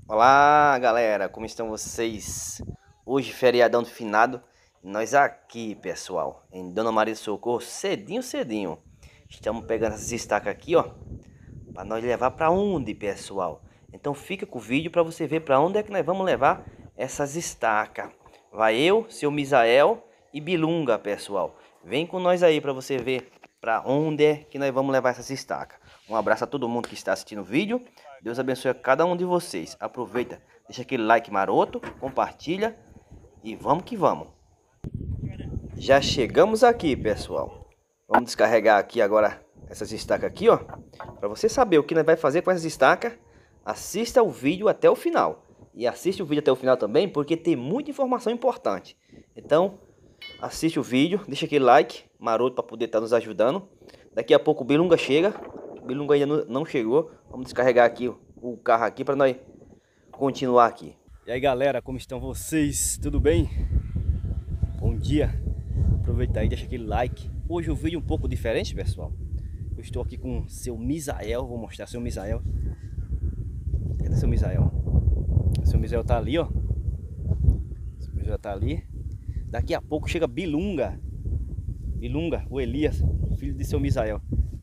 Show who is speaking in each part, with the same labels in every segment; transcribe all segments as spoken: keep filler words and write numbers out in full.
Speaker 1: Olá galera, como estão vocês? Hoje feriadão de finado, nós aqui pessoal, em Dona Maria do Socorro, cedinho cedinho. Estamos pegando essas estacas aqui ó, para nós levar para onde pessoal? Então fica com o vídeo para você ver para onde é que nós vamos levar essas estacas. Vai eu, seu Misael e Bilunga pessoal. Vem com nós aí para você ver para onde é que nós vamos levar essas estacas. Um abraço a todo mundo que está assistindo o vídeo. Deus abençoe a cada um de vocês. Aproveita, deixa aquele like maroto, compartilha e vamos que vamos. Já chegamos aqui, pessoal. Vamos descarregar aqui agora essas estacas aqui, ó. Para você saber o que nós vai fazer com essas estacas, assista o vídeo até o final. E assiste o vídeo até o final também, porque tem muita informação importante. Então, assiste o vídeo, deixa aquele like maroto para poder estar nos ajudando. Daqui a pouco o Bilunga chega. O Bilunga ainda não chegou. Vamos descarregar aqui o carro aqui para nós continuar aqui. E aí galera, como estão vocês? Tudo bem? Bom dia. Aproveita aí, deixa aquele like. Hoje o vídeo é um pouco diferente, pessoal. Eu estou aqui com o seu Misael. Vou mostrar seu Misael. Cadê seu Misael? O seu Misael tá ali, ó. O seu Misael tá ali. Daqui a pouco chega Bilunga. Bilunga, o Elias, filho de seu Misael.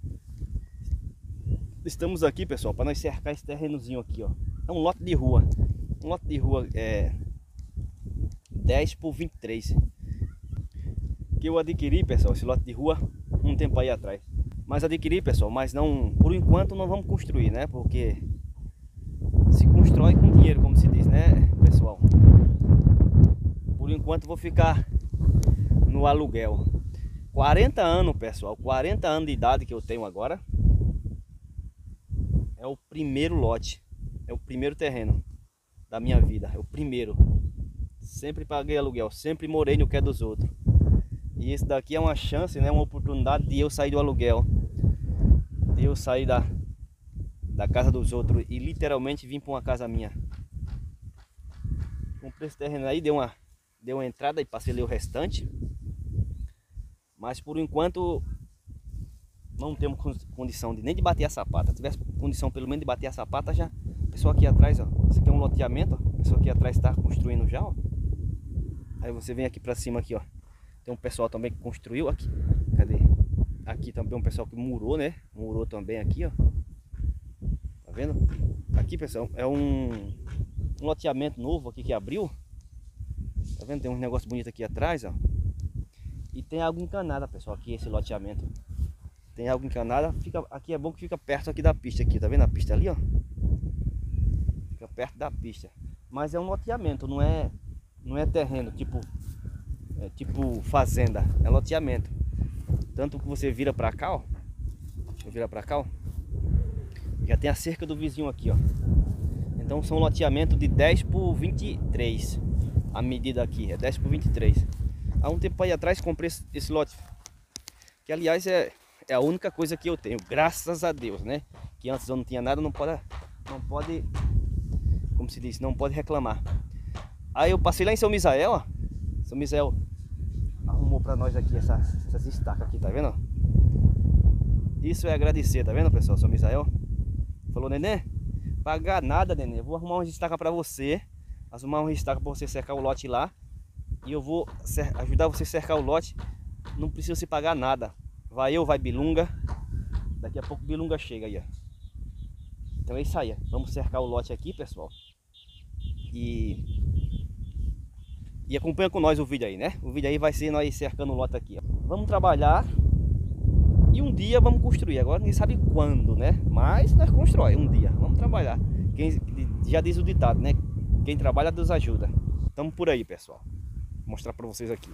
Speaker 1: Estamos aqui, pessoal, para nós cercar esse terrenozinho aqui, ó. É um lote de rua. Um lote de rua é dez por vinte e três. Que eu adquiri, pessoal, esse lote de rua um tempo aí atrás. Mas adquiri, pessoal, mas não, por enquanto não vamos construir, né? Porque se constrói com dinheiro, como se diz, né, pessoal? Por enquanto vou ficar no aluguel. quarenta anos, pessoal, quarenta anos de idade que eu tenho agora. É o primeiro lote, é o primeiro terreno da minha vida, é o primeiro. Sempre paguei aluguel, sempre morei no que é dos outros. E esse daqui é uma chance, né, uma oportunidade de eu sair do aluguel, de eu sair da, da casa dos outros e literalmente vir para uma casa minha. Comprei esse terreno aí, deu uma, deu uma entrada e passei ali o restante. Mas por enquanto não temos condição de nem de bater a sapata. Se tivesse condição pelo menos de bater a sapata, já. A pessoa aqui atrás, ó. Esse aqui é um loteamento, ó. A pessoa aqui atrás está construindo já, ó. Aí você vem aqui para cima aqui, ó. Tem um pessoal também que construiu aqui. Cadê? Aqui também um pessoal que murou, né? Murou também aqui, ó. Tá vendo? Aqui, pessoal, é um, um loteamento novo aqui que abriu. Tá vendo? Tem um negócio bonito aqui atrás, ó. E tem água encanada, pessoal, aqui esse loteamento. Tem água encanada, fica, aqui é bom que fica perto aqui da pista aqui, tá vendo a pista ali, ó? Fica perto da pista. Mas é um loteamento, não é, não é terreno, tipo, é tipo fazenda, é loteamento. Tanto que você vira pra cá, ó. Deixa eu virar pra cá, ó. Já tem a cerca do vizinho aqui, ó. Então são loteamento de dez por vinte e três. A medida aqui é dez por vinte e três. Há um tempo aí atrás comprei esse, esse lote. Que aliás é... É a única coisa que eu tenho, graças a Deus, né? Que antes eu não tinha nada, não pode, não pode, como se diz, não pode reclamar. Aí eu passei lá em São Misael, ó. São Misael arrumou pra nós aqui essa, essas estacas aqui, tá vendo? Isso é agradecer, tá vendo, pessoal? São Misael falou, neném, pagar nada, neném. Vou arrumar umas estacas pra você, arrumar uma estaca pra você cercar o lote lá. E eu vou ajudar você a cercar o lote. Não precisa se pagar nada. Vai eu, vai Bilunga. Daqui a pouco Bilunga chega aí, ó. Então é isso aí, ó. Vamos cercar o lote aqui, pessoal. E... E acompanha com nós o vídeo aí, né? O vídeo aí vai ser nós cercando o lote aqui, ó. Vamos trabalhar. E um dia vamos construir. Agora ninguém sabe quando, né? Mas nós constrói um dia. Vamos trabalhar. Quem, já diz o ditado, né? Quem trabalha, Deus ajuda. Estamos por aí, pessoal. Vou mostrar pra vocês aqui.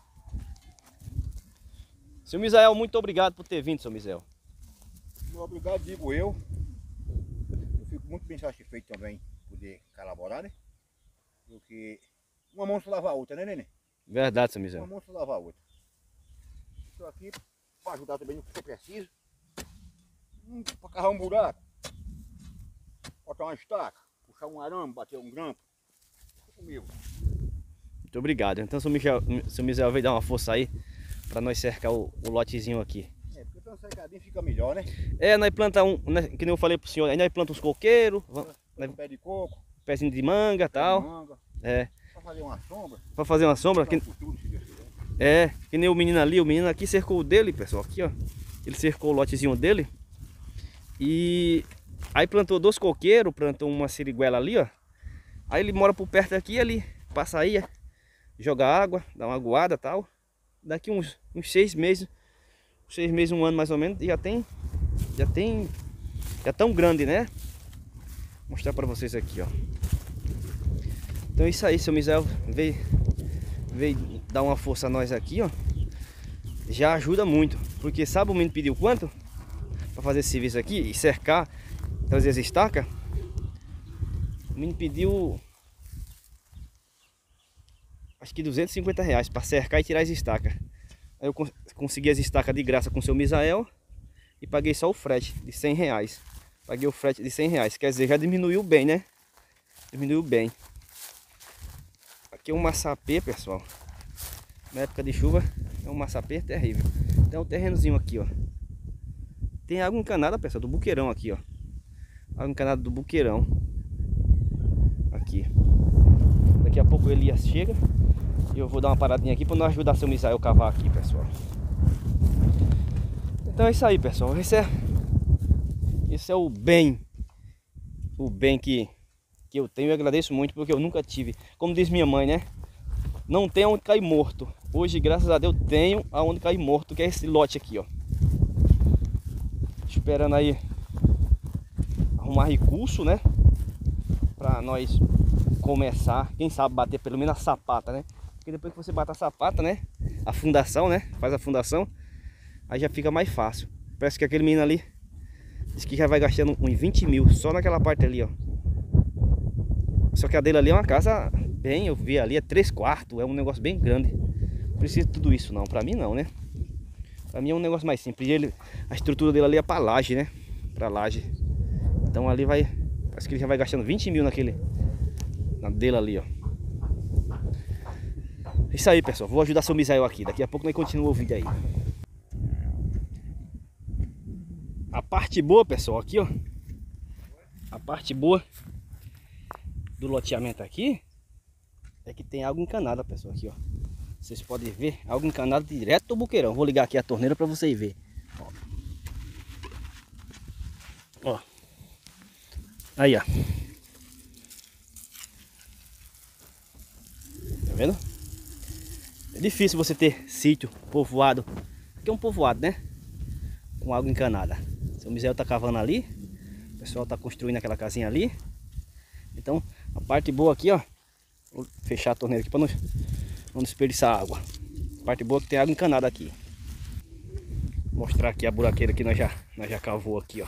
Speaker 1: Seu Misael, muito obrigado por ter vindo, seu Misael.
Speaker 2: Obrigado, digo eu. Eu fico muito bem satisfeito também poder colaborar, né? Porque uma mão se lava a outra, né, neném?
Speaker 1: Verdade, seu Misael.
Speaker 2: Uma mão se lava a outra. Estou aqui para ajudar também no que for preciso. Hum, para cavar um buraco, botar uma estaca, puxar um arame, bater um grampo. Fica comigo.
Speaker 1: Muito obrigado. Então, seu Misael, seu Misael veio dar uma força aí para nós cercar o, o lotezinho aqui.
Speaker 2: É, porque então cercadinho fica melhor, né?
Speaker 1: É, nós plantamos um, né, que nem eu falei pro senhor, aí nós plantamos uns coqueiros,
Speaker 2: Planta um pé de coco.
Speaker 1: pezinhos de manga e tal.
Speaker 2: Manga,
Speaker 1: É.
Speaker 2: pra fazer uma sombra.
Speaker 1: Pra fazer uma sombra.
Speaker 2: Pra
Speaker 1: Que,
Speaker 2: futuro, se Deus quiser.
Speaker 1: é, que nem o menino ali. O menino aqui cercou o dele, pessoal. Aqui, ó. Ele cercou o lotezinho dele. E aí plantou dois coqueiros, plantou uma siriguela ali, ó. Aí ele mora por perto aqui, ele passa aí, joga água, dá uma aguada e tal. Daqui uns, uns seis meses, seis meses, um ano mais ou menos, já tem, já tem, já tão grande, né? Vou mostrar pra vocês aqui, ó. Então é isso aí, seu Misael veio, veio dar uma força a nós aqui, ó. Já ajuda muito, porque sabe o menino pediu quanto? Pra fazer esse serviço aqui e cercar, trazer as estacas. O menino pediu acho que duzentos e cinquenta reais para cercar e tirar as estacas. Aí eu cons consegui as estacas de graça com o seu Misael e paguei só o frete de cem reais. Paguei o frete de cem reais, quer dizer, já diminuiu bem, né? Diminuiu bem. Aqui é um maçapê, pessoal. Na época de chuva é um maçapê terrível. Tem um terrenozinho aqui, ó. Tem água encanada, pessoal, do buqueirão aqui, ó. Água encanada do buqueirão. Aqui. Daqui a pouco o Elias chega. E eu vou dar uma paradinha aqui para nós ajudar seu Misael a cavar aqui, pessoal. Então é isso aí, pessoal. Esse é, esse é o bem. O bem que, que eu tenho. Eu agradeço muito porque eu nunca tive. Como diz minha mãe, né? Não tem onde cair morto. Hoje, graças a Deus, tenho aonde cair morto, que é esse lote aqui, ó. Esperando aí arrumar recurso, né? Pra nós começar, quem sabe bater pelo menos a sapata, né? Porque depois que você bate a sapata, né? A fundação, né? Faz a fundação, aí já fica mais fácil. Parece que aquele menino ali disse que já vai gastando uns vinte mil só naquela parte ali, ó. Só que a dele ali é uma casa bem, eu vi ali, é três quartos, é um negócio bem grande. Não precisa de tudo isso não, pra mim não, né? Pra mim é um negócio mais simples. E ele, a estrutura dele ali é pra laje, né? Pra laje. Então ali vai, parece que ele já vai gastando vinte mil naquele, na dele ali, ó. Isso aí, pessoal. Vou ajudar seu Misael aqui. Daqui a pouco nós continuamos o vídeo aí. A parte boa, pessoal, aqui, ó. A parte boa do loteamento aqui é que tem água encanada, pessoal, aqui, ó. Vocês podem ver, água encanada direto do buqueirão. Vou ligar aqui a torneira para vocês verem. Ó. Ó. Aí, ó. Tá vendo? É difícil você ter sítio povoado. Aqui é um povoado, né? Com água encanada. Seu Misael tá cavando ali. O pessoal tá construindo aquela casinha ali. Então, a parte boa aqui, ó. Vou fechar a torneira aqui para não, não desperdiçar água. A parte boa é que tem água encanada aqui. Vou mostrar aqui a buraqueira que nós já, nós já cavou aqui, ó.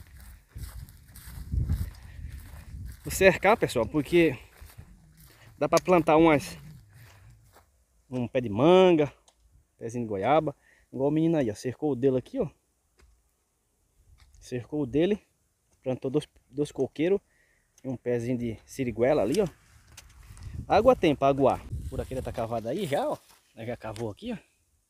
Speaker 1: Vou cercar, pessoal, porque dá para plantar umas um pé de manga, pezinho de goiaba, igual o menino aí, ó, cercou o dele aqui, ó. Cercou o dele, plantou dois, dois coqueiros e um pezinho de siriguela ali, ó. Água tem para aguar. Por aqui tá cavada aí já, ó. Já cavou aqui, ó.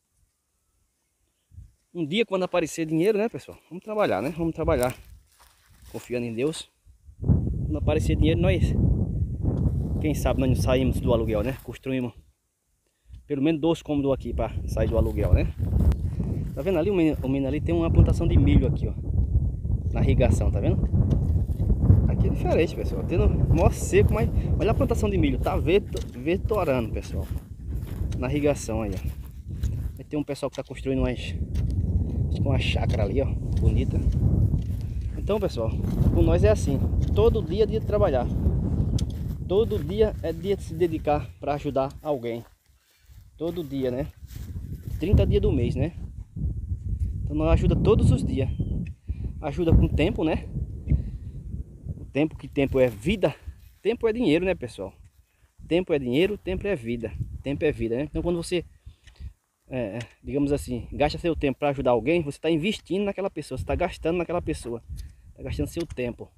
Speaker 1: Um dia quando aparecer dinheiro, né, pessoal? Vamos trabalhar, né? Vamos trabalhar. Confiando em Deus. Quando aparecer dinheiro, nós, quem sabe, nós não saímos do aluguel, né? Construímos pelo menos dois cômodos aqui para sair do aluguel, né? Tá vendo ali? O menino, o menino ali tem uma plantação de milho aqui, ó. Na irrigação, tá vendo? Aqui é diferente, pessoal. Tendo mó seco, mas olha a plantação de milho. Tá vetorando, pessoal. Na irrigação aí, ó. Aí tem um pessoal que tá construindo umas, uma chácara ali, ó. Bonita. Então, pessoal, com nós é assim. Todo dia é dia de trabalhar. Todo dia é dia de se dedicar para ajudar alguém. Todo dia, né? trinta dias do mês, né? Então nós ajuda todos os dias. Ajuda com tempo, né? O tempo, que tempo é vida. Tempo é dinheiro, né, pessoal? Tempo é dinheiro, tempo é vida. Tempo é vida, né? Então quando você, é, digamos assim, gasta seu tempo para ajudar alguém, você está investindo naquela pessoa. Você está gastando naquela pessoa. Está gastando seu tempo.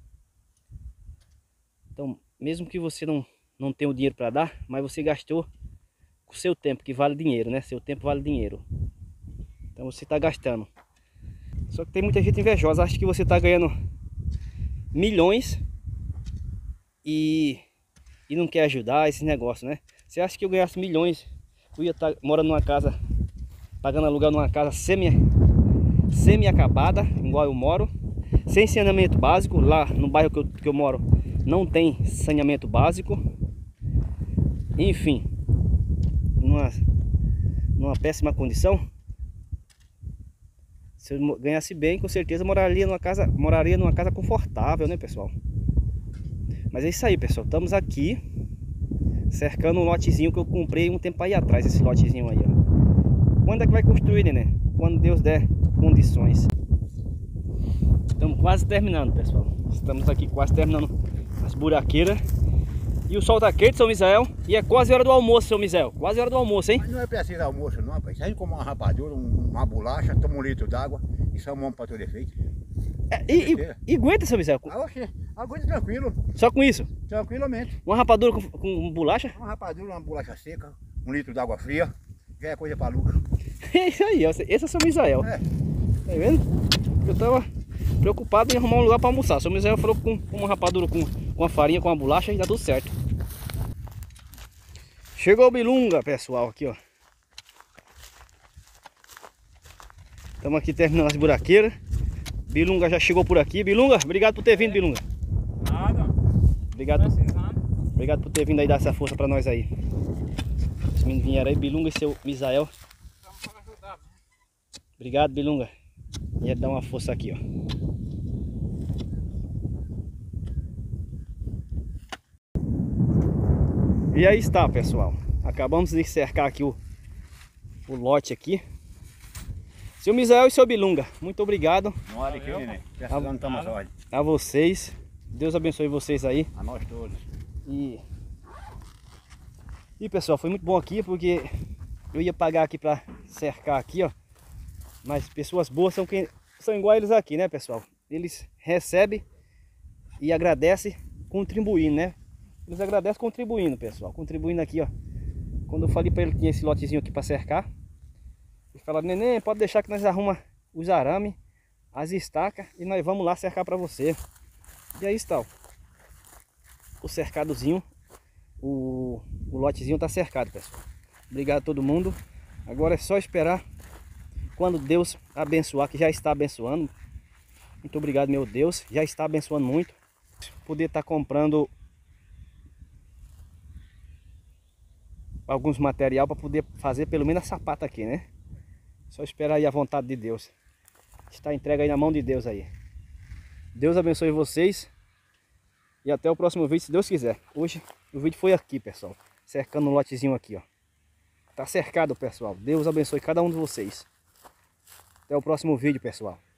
Speaker 1: Então, mesmo que você não, não tenha o dinheiro para dar, mas você gastou com seu tempo, que vale dinheiro, né? Seu tempo vale dinheiro. Então você está gastando. Só que tem muita gente invejosa, acha que você está ganhando milhões e e não quer ajudar esse negócio, né? Você acha que eu ganhasse milhões, eu ia estar morando numa casa, pagando aluguel numa casa semi, semi acabada, igual eu moro, sem saneamento básico. Lá no bairro que eu, que eu moro não tem saneamento básico. Enfim, numa, numa péssima condição. Se eu ganhasse bem, com certeza moraria numa casa, moraria numa casa confortável, né, pessoal? Mas é isso aí, pessoal. Estamos aqui cercando um lotezinho que eu comprei um tempo aí atrás, esse lotezinho aí, ó. Quando é que vai construir, né? Quando Deus der condições. Estamos quase terminando, pessoal. Estamos aqui quase terminando as buraqueiras. E o sol tá quente, São Misael. E é quase hora do almoço, São Misael. Quase hora do almoço, hein?
Speaker 2: Mas não é preciso almoço não, rapaz. Se a gente comer uma rapadura, um- uma bolacha, toma um litro d'água e salmão para todo efeito.
Speaker 1: É, e, e, e aguenta, São Misael?
Speaker 2: Ah, oxê, aguenta tranquilo,
Speaker 1: Só com isso?
Speaker 2: tranquilamente.
Speaker 1: Uma rapadura com, com bolacha?
Speaker 2: Uma rapadura, uma bolacha seca, um litro d'água fria, já é coisa para lucro.
Speaker 1: É isso aí, ó. Esse é São Misael.
Speaker 2: É.
Speaker 1: Tá vendo? Eu tava preocupado em arrumar um lugar para almoçar. São Misael falou que com, com uma rapadura, com, com a farinha, com a bolacha, dá tudo certo. Chegou o Bilunga, pessoal, aqui, ó. Estamos aqui terminando as buraqueiras. Bilunga já chegou por aqui. Bilunga, obrigado por ter vindo, Bilunga.
Speaker 3: Nada.
Speaker 1: Obrigado,
Speaker 3: Precisando.
Speaker 1: obrigado por ter vindo aí dar essa força para nós aí. Os meninos vieram aí, Bilunga e seu Misael.
Speaker 3: Vamos para ajudar.
Speaker 1: Obrigado, Bilunga. Ia dar uma força aqui, ó. E aí está, pessoal. Acabamos de cercar aqui o, o lote aqui. Seu Misael e seu Bilunga, muito obrigado
Speaker 2: Uma hora aqui, neném. Precisando estamos a ordem.
Speaker 1: a vocês. Deus abençoe vocês aí.
Speaker 2: A nós todos.
Speaker 1: E, e pessoal, foi muito bom aqui porque eu ia pagar aqui para cercar aqui, ó. Mas pessoas boas são, quem, são igual eles aqui, né, pessoal? Eles recebem e agradecem contribuindo, né? Eles agradecem contribuindo, pessoal. Contribuindo aqui, ó. Quando eu falei para ele que tinha esse lotezinho aqui para cercar, ele falou: neném, pode deixar que nós arruma os arames, as estacas e nós vamos lá cercar para você. E aí está, ó. O cercadozinho, o, o lotezinho tá cercado, pessoal. Obrigado a todo mundo. Agora é só esperar quando Deus abençoar, que já está abençoando. Muito obrigado, meu Deus. Já está abençoando muito. Poder estar comprando alguns material para poder fazer pelo menos a sapata aqui, né? Só esperar aí a vontade de Deus. Está entregue aí na mão de Deus aí. Deus abençoe vocês. E até o próximo vídeo, se Deus quiser. Hoje o vídeo foi aqui, pessoal. Cercando um lotezinho aqui, ó. Tá cercado, pessoal. Deus abençoe cada um de vocês. Até o próximo vídeo, pessoal.